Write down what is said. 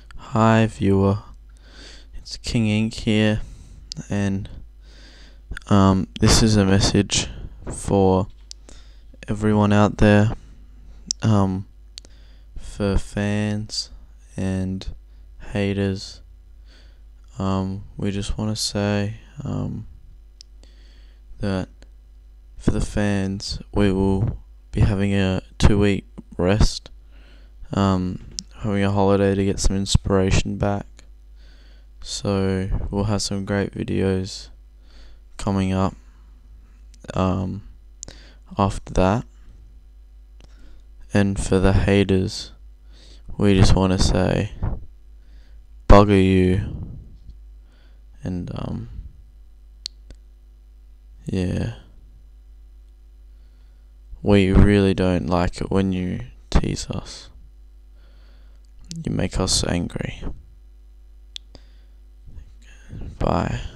Hi viewer, it's King Ink here, and this is a message for everyone out there, for fans and haters. We just want to say that for the fans, we will be having a 2-week rest, having a holiday to get some inspiration back. So we'll have some great videos coming up after that. And for the haters, we just want to say bugger you, and yeah, we really don't like it when you tease us. You make us angry. Bye.